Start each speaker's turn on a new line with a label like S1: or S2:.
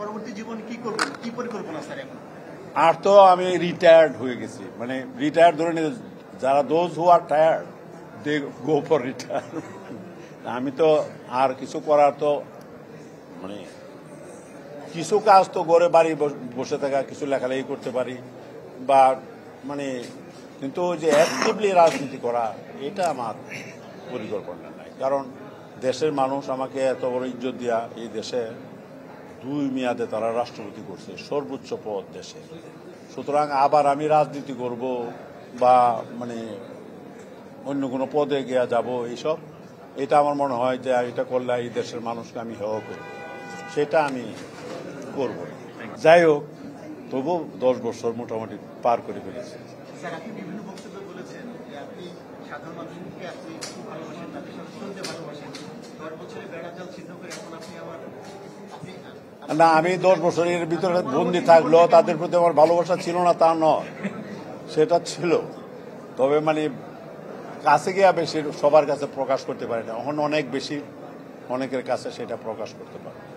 S1: পরবর্তী জীবনে কি করবেন, কি পরিকল্পনা স্যার এখন?
S2: আর তো আমি রিটায়ার্ড হয়ে গেছি, মানে রিটায়ার্ড ধরে নিয়ে যারা those who are tired they go for retire. আমি তো আর কিছু করার তো মানে কিছু কাজ তো ঘরে বাড়ি বসে থাকা, কিছু লেখালেখি করতে পারি বা মানে, কিন্তু যে অ্যাক্টিভলি রাজনীতি করা এটা আমার পরিকল্পনা নাই। কারণ দেশের মানুষ আমাকে এত বড় ইজ্জত দিয়া এই দেশে 2 মেয়াদে তারা রাষ্ট্রপতি করছে, সর্বোচ্চ পদ দেশে। সুতরাং আবার আমি রাজনীতি করব বা মানে অন্য কোনো পদে গিয়া যাব এইসব, এটা আমার মনে হয় যে এটা করলে এই দেশের মানুষকে আমি হেয় করব, সেটা আমি করব। যাই হোক, তবু 10 বছর মোটামুটি পার করে ফেলেছি।
S1: স্যার, আপনি বিভিন্ন বক্তব্যে বলেছেন যে আপনি সাধারণ মানুষকে আপনি খুব ভালোবাসেন, তাদের সাথে চলতে ভালোবাসেন। 10 বছরে বেড়া জাল ছিন্ন করে এখন আপনি
S2: না, আমি 10 বছরের ভিতরে বন্দী থাকলেও তাদের প্রতি আমার ভালোবাসা ছিল না তা নয়, সেটা ছিল। তবে মানে কাছে গিয়া বেশি সবার কাছে প্রকাশ করতে পারি না, এখন অনেক বেশি অনেকের কাছে সেটা প্রকাশ করতে পারে।